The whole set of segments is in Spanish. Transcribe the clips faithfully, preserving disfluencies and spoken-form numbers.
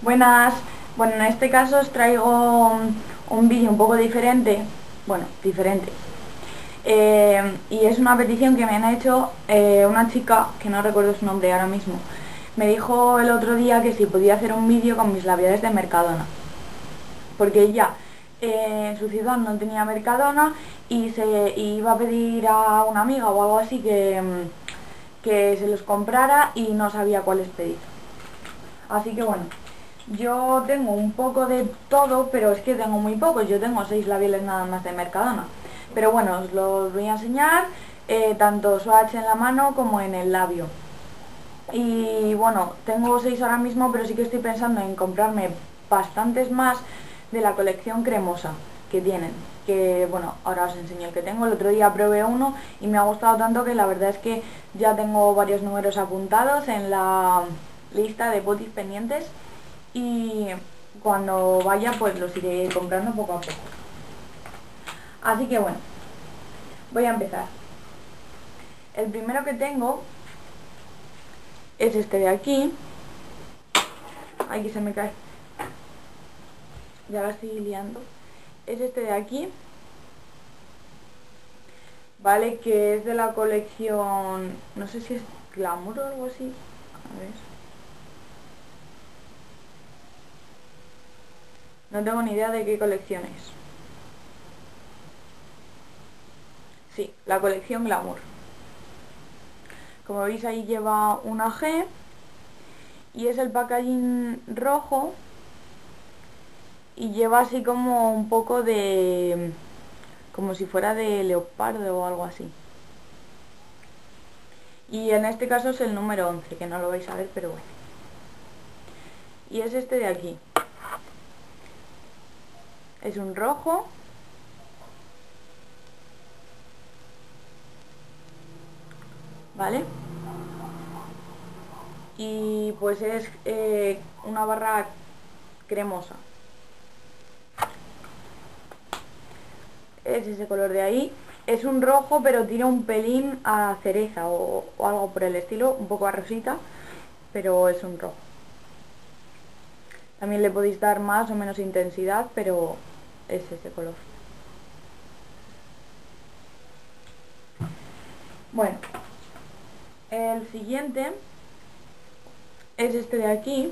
Buenas, bueno, en este caso os traigo un, un vídeo un poco diferente, bueno, diferente. Eh, y es una petición que me han hecho eh, una chica, que no recuerdo su nombre ahora mismo. Me dijo el otro día que si podía hacer un vídeo con mis labiales de Mercadona, porque ella eh, en su ciudad no tenía Mercadona y se y iba a pedir a una amiga o algo así que, mm, que se los comprara y no sabía cuáles pedir. Así que bueno, yo tengo un poco de todo, pero es que tengo muy pocos. Yo tengo seis labiales nada más de Mercadona. Pero bueno, os los voy a enseñar, eh, tanto swatch en la mano como en el labio. Y bueno, tengo seis ahora mismo, pero sí que estoy pensando en comprarme bastantes más de la colección cremosa que tienen. Que bueno, ahora os enseño el que tengo. El otro día probé uno y me ha gustado tanto que la verdad es que ya tengo varios números apuntados en la lista de botis pendientes. Y cuando vaya pues los iré comprando poco a poco. Así que bueno, voy a empezar. El primero que tengo es este de aquí. Ay, que se me cae. Ya la estoy liando. Es este de aquí. Vale, que es de la colección... No sé si es Glamour o algo así. A ver. No tengo ni idea de qué colección es. Sí, la colección Glamour. Como veis ahí lleva una G. Y es el packaging rojo. Y lleva así como un poco de... como si fuera de leopardo o algo así. Y en este caso es el número once, que no lo vais a ver, pero bueno. Y es este de aquí. Es un rojo. ¿Vale? Y pues es eh, una barra cremosa. Es ese color de ahí. Es un rojo, pero tira un pelín a cereza o, o algo por el estilo, un poco a rosita, pero es un rojo. También le podéis dar más o menos intensidad, pero es ese color. Bueno, el siguiente es este de aquí,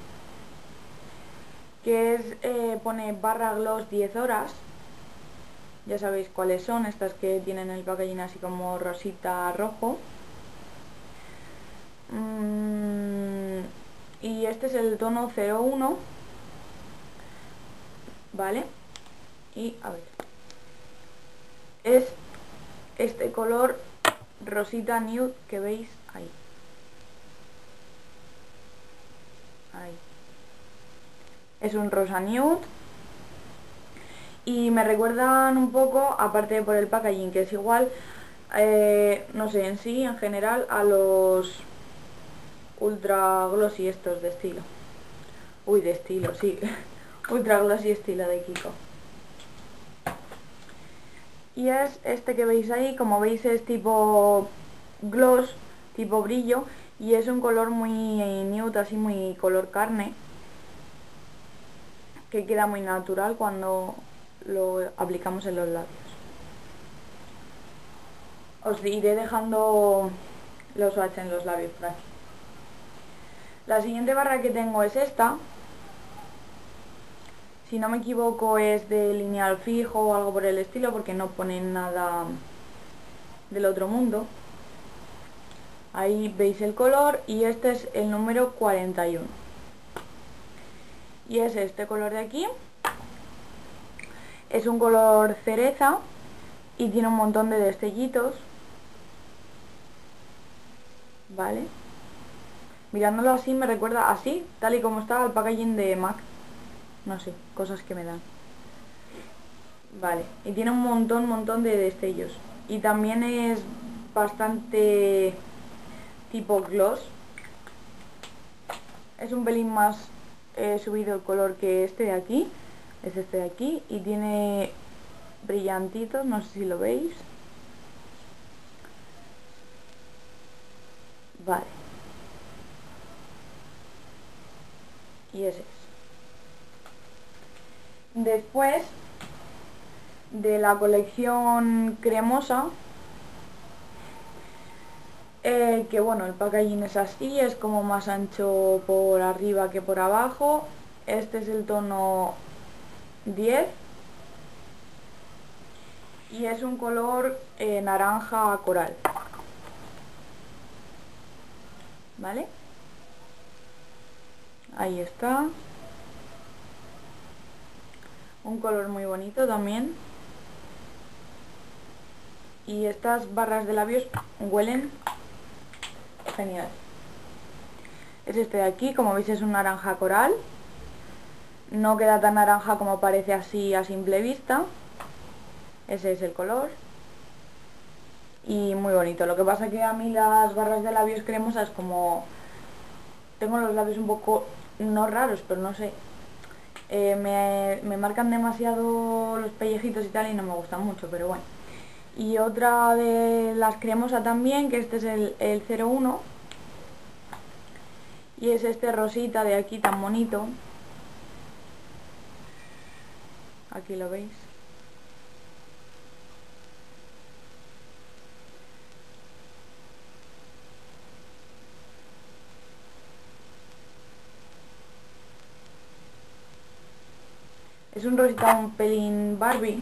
que es, eh, pone barra gloss diez horas. Ya sabéis cuáles son, estas que tienen el packaging así como rosita rojo. Mm, y este es el tono cero uno. ¿Vale? Y a ver. Es este color rosita nude que veis ahí. Ahí. Es un rosa nude. Y me recuerdan un poco, aparte por el packaging que es igual, eh, no sé, en sí, en general, a los ultra glossy estos de estilo. Uy, de estilo, sí. Ultra glossy estilo de Kiko. Y es este que veis ahí, como veis es tipo gloss, tipo brillo, y es un color muy nude, así muy color carne, que queda muy natural cuando lo aplicamos en los labios. Os iré dejando los swatches en los labios por aquí. La siguiente barra que tengo es esta. Si no me equivoco es de lineal fijo o algo por el estilo, porque no pone nada del otro mundo. Ahí veis el color y este es el número cuarenta y uno. Y es este color de aquí. Es un color cereza y tiene un montón de destellitos. ¿Vale? Mirándolo así me recuerda así, tal y como está el packaging de MAC. No sé, cosas que me dan. Vale, y tiene un montón, montón de destellos. Y también es bastante tipo gloss. Es un pelín más eh, subido el color que este de aquí. Es este de aquí y tiene brillantitos, no sé si lo veis. Vale. Y ese es. Después de la colección cremosa, eh, que bueno, el packaging es así, es como más ancho por arriba que por abajo. Este es el tono diez y es un color eh, naranja coral, ¿vale? Ahí está. Un color muy bonito también. Y estas barras de labios huelen genial. Es este de aquí, como veis es un naranja coral. No queda tan naranja como parece así a simple vista. Ese es el color. Y muy bonito. Lo que pasa que a mí las barras de labios cremosas, como tengo los labios un poco, no raros, pero no sé, eh, me, me marcan demasiado los pellejitos y tal y no me gustan mucho, pero bueno. Y otra de las cremosas también, que este es el, el cero uno. Y es este rosita de aquí tan bonito. Aquí lo veis. Es un rosita un pelín Barbie.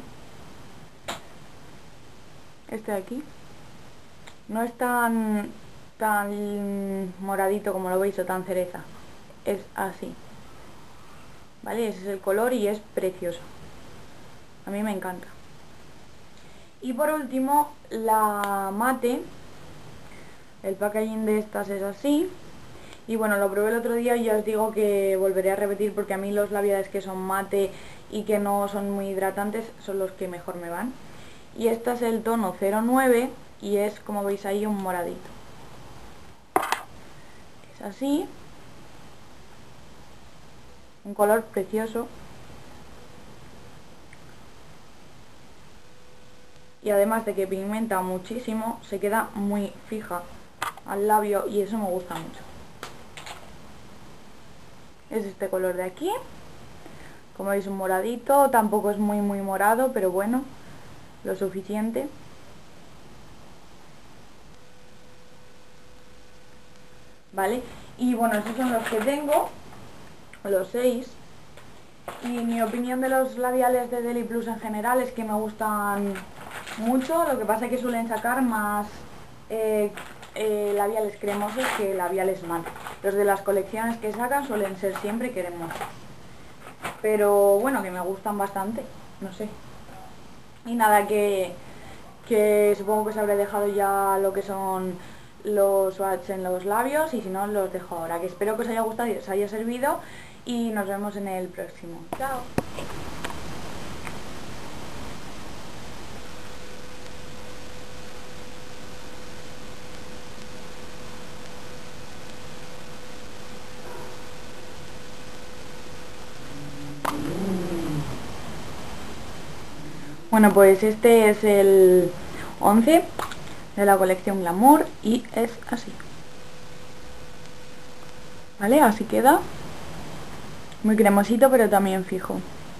Este de aquí. No es tan, tan moradito como lo veis o tan cereza. Es así. ¿Vale? Ese es el color y es precioso. A mí me encanta. Y por último, la mate. El packaging de estas es así. Y bueno, lo probé el otro día y ya os digo que volveré a repetir porque a mí los labiales que son mate y que no son muy hidratantes son los que mejor me van. Y este es el tono cero nueve y es, como veis ahí, un moradito. Es así. Un color precioso. Y además de que pigmenta muchísimo, se queda muy fija al labio y eso me gusta mucho. Es este color de aquí. Como veis, un moradito. Tampoco es muy muy morado, pero bueno, lo suficiente. ¿Vale? Y bueno, esos son los que tengo, los seis. Y mi opinión de los labiales de Deli Plus en general es que me gustan mucho. Lo que pasa es que suelen sacar más eh, eh, labiales cremosos que labiales mate. Los de las colecciones que sacan suelen ser siempre cremosos. Pero bueno, que me gustan bastante, no sé. Y nada, que, que supongo que os habré dejado ya lo que son los swatches en los labios y si no los dejo ahora. Que espero que os haya gustado y os haya servido y nos vemos en el próximo. Chao. Bueno, pues este es el once de la colección Glamour y es así. ¿Vale? Así queda. Muy cremosito, pero también fijo.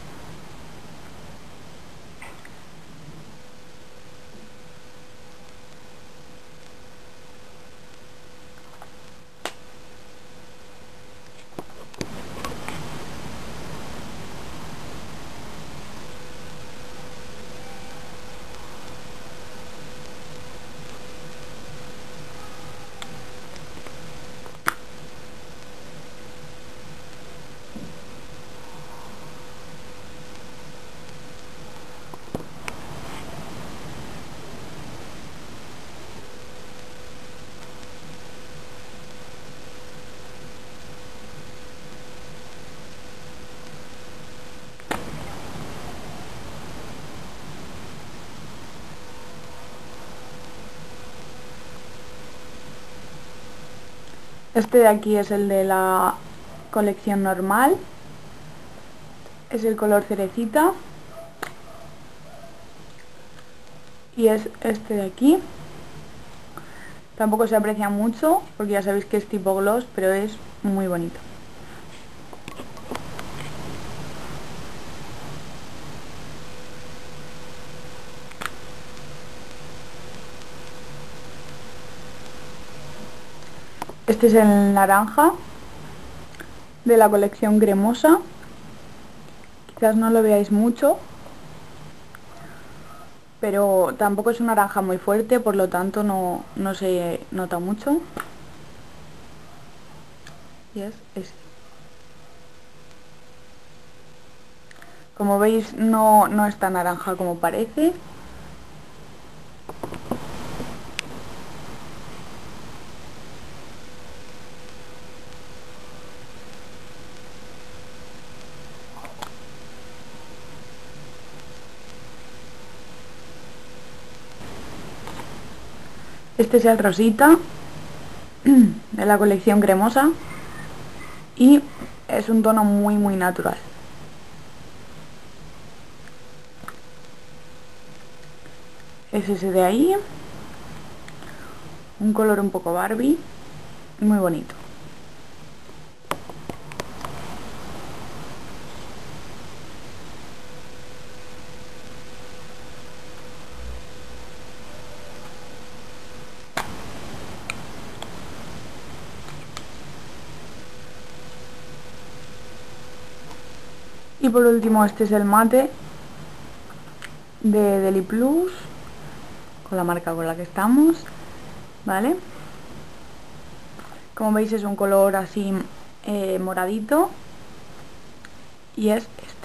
Este de aquí es el de la colección normal. Es el color cerecita. Y es este de aquí. Tampoco se aprecia mucho porque ya sabéis que es tipo gloss, pero es muy bonito. Este es el naranja de la colección cremosa. Quizás no lo veáis mucho, pero tampoco es un naranja muy fuerte, por lo tanto no, no se nota mucho. Y es este. Como veis, no, no es tan naranja como parece. Este es el rosita de la colección cremosa y es un tono muy muy natural. Es ese de ahí, un color un poco Barbie, muy bonito. Y por último este es el mate de Deli Plus, con la marca con la que estamos, ¿vale? Como veis es un color así eh, moradito y es